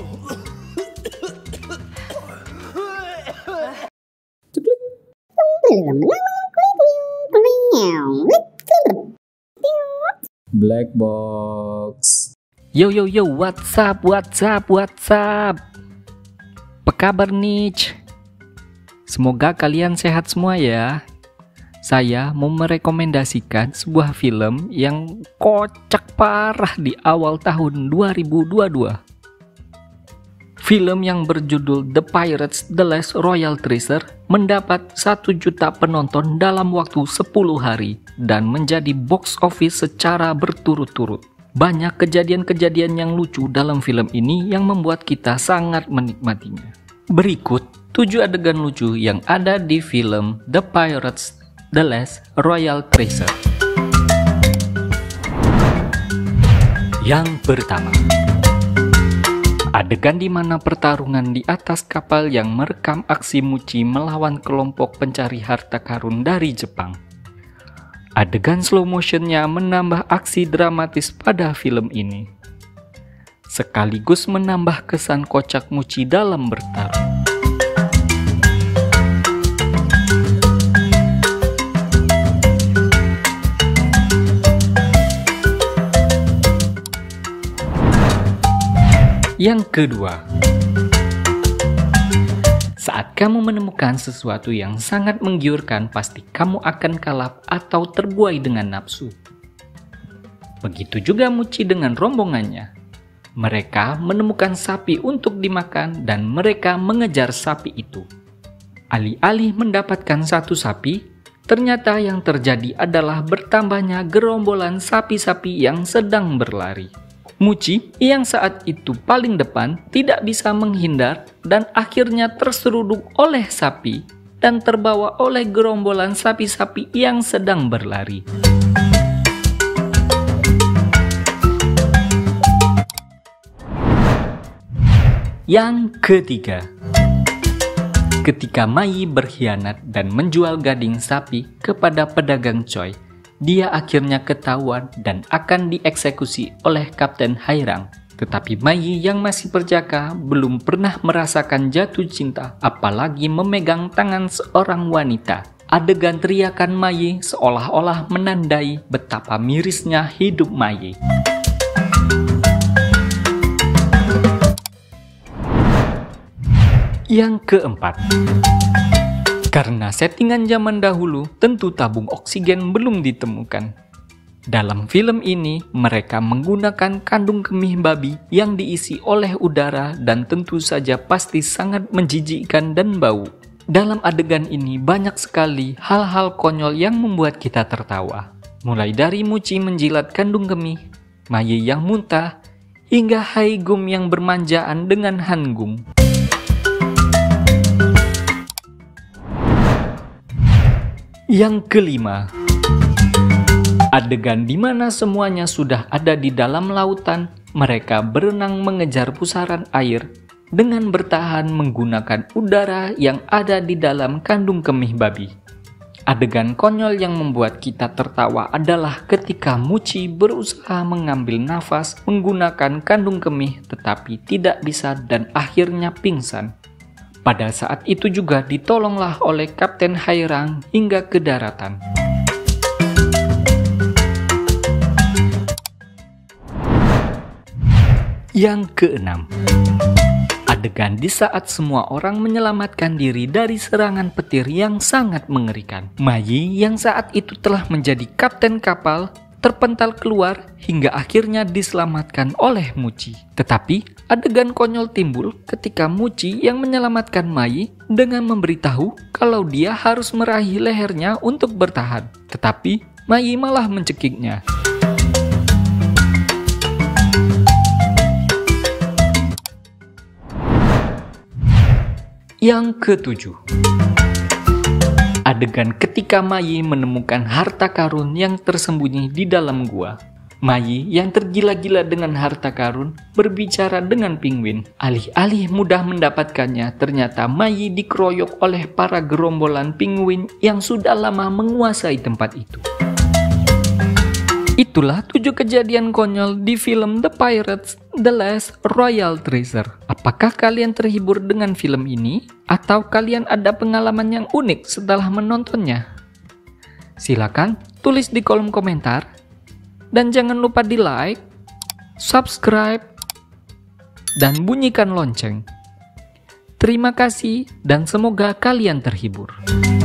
Black box. Yo, what's up? Apa kabar nih? Semoga kalian sehat semua ya. Saya mau merekomendasikan sebuah film yang kocak parah di awal tahun 2022. Film yang berjudul The Pirates: The Last Royal Treasure mendapat 1 juta penonton dalam waktu 10 hari dan menjadi box office secara berturut-turut. Banyak kejadian-kejadian yang lucu dalam film ini yang membuat kita sangat menikmatinya. Berikut 7 adegan lucu yang ada di film The Pirates: The Last Royal Treasure. Yang pertama, adegan di mana pertarungan di atas kapal yang merekam aksi Muchi melawan kelompok pencari harta karun dari Jepang. Adegan slow motionnya menambah aksi dramatis pada film ini, sekaligus menambah kesan kocak Muchi dalam bertarung. Yang kedua, saat kamu menemukan sesuatu yang sangat menggiurkan, pasti kamu akan kalap atau terbuai dengan nafsu. Begitu juga Muchi dengan rombongannya. Mereka menemukan sapi untuk dimakan dan mereka mengejar sapi itu. Alih-alih mendapatkan satu sapi, ternyata yang terjadi adalah bertambahnya gerombolan sapi-sapi yang sedang berlari. Muchi yang saat itu paling depan tidak bisa menghindar dan akhirnya terseruduk oleh sapi dan terbawa oleh gerombolan sapi-sapi yang sedang berlari. Yang ketiga, ketika Mai berkhianat dan menjual gading sapi kepada pedagang Choi, dia akhirnya ketahuan dan akan dieksekusi oleh Kapten Hairang. Tetapi Mai yang masih perjaka belum pernah merasakan jatuh cinta, apalagi memegang tangan seorang wanita. Adegan teriakan Mai seolah-olah menandai betapa mirisnya hidup Mai. Yang keempat, karena settingan zaman dahulu, tentu tabung oksigen belum ditemukan. Dalam film ini, mereka menggunakan kandung kemih babi yang diisi oleh udara dan tentu saja pasti sangat menjijikkan dan bau. Dalam adegan ini banyak sekali hal-hal konyol yang membuat kita tertawa. Mulai dari Muchi menjilat kandung kemih, Mai yang muntah, hingga Haigum yang bermanjaan dengan Hangum. Yang kelima, adegan di mana semuanya sudah ada di dalam lautan, mereka berenang mengejar pusaran air dengan bertahan menggunakan udara yang ada di dalam kandung kemih babi. Adegan konyol yang membuat kita tertawa adalah ketika Muchi berusaha mengambil nafas menggunakan kandung kemih tetapi tidak bisa dan akhirnya pingsan. Pada saat itu juga ditolonglah oleh Kapten Hairang hingga ke daratan. Yang keenam, adegan di saat semua orang menyelamatkan diri dari serangan petir yang sangat mengerikan. Mai yang saat itu telah menjadi kapten kapal terpental keluar hingga akhirnya diselamatkan oleh Muchi. Tetapi adegan konyol timbul ketika Muchi yang menyelamatkan Mai dengan memberitahu kalau dia harus meraih lehernya untuk bertahan. Tetapi Mai malah mencekiknya. Yang ketujuh, adegan ketika Mai menemukan harta karun yang tersembunyi di dalam gua. Mai yang tergila-gila dengan harta karun berbicara dengan penguin. Alih-alih mudah mendapatkannya, ternyata Mai dikeroyok oleh para gerombolan penguin yang sudah lama menguasai tempat itu. Itulah 7 kejadian konyol di film The Pirates: The Last Royal Treasure. Apakah kalian terhibur dengan film ini? Atau kalian ada pengalaman yang unik setelah menontonnya? Silakan tulis di kolom komentar. Dan jangan lupa di like, subscribe, dan bunyikan lonceng. Terima kasih dan semoga kalian terhibur.